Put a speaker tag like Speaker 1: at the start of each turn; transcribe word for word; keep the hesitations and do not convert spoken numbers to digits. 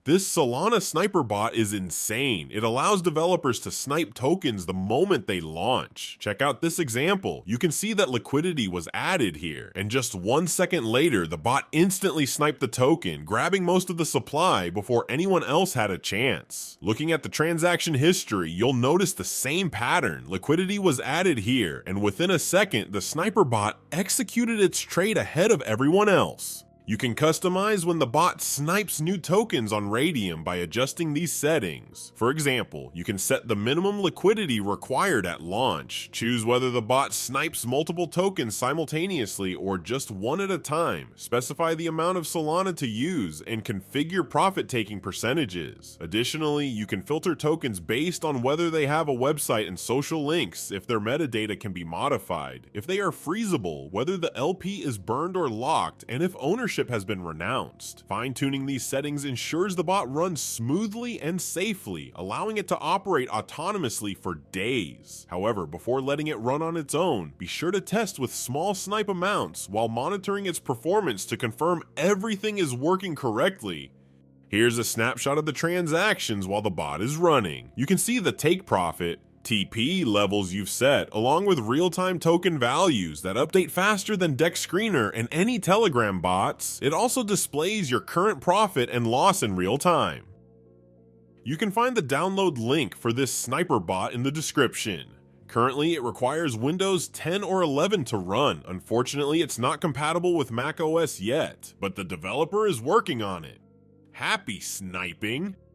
Speaker 1: This Solana Sniper bot is insane. It allows developers to snipe tokens the moment they launch. Check out this example. You can see that liquidity was added here, and just one second later, the bot instantly sniped the token, grabbing most of the supply before anyone else had a chance. Looking at the transaction history, you'll notice the same pattern. Liquidity was added here, and within a second, the sniper bot executed its trade ahead of everyone else. You can customize when the bot snipes new tokens on Raydium by adjusting these settings. For example, you can set the minimum liquidity required at launch, choose whether the bot snipes multiple tokens simultaneously or just one at a time, specify the amount of Solana to use, and configure profit-taking percentages. Additionally, you can filter tokens based on whether they have a website and social links, if their metadata can be modified, if they are freezable, whether the L P is burned or locked, and if ownership has been renounced. Fine-tuning these settings ensures the bot runs smoothly and safely, allowing it to operate autonomously for days. However, before letting it run on its own, be sure to test with small snipe amounts while monitoring its performance to confirm everything is working correctly. Here's a snapshot of the transactions while the bot is running. You can see the take profit, T P levels you've set, along with real-time token values that update faster than Dex Screener and any Telegram bots. It also displays your current profit and loss in real time. You can find the download link for this sniper bot in the description. Currently, it requires Windows ten or eleven to run. Unfortunately, it's not compatible with macOS yet, but the developer is working on it. Happy sniping!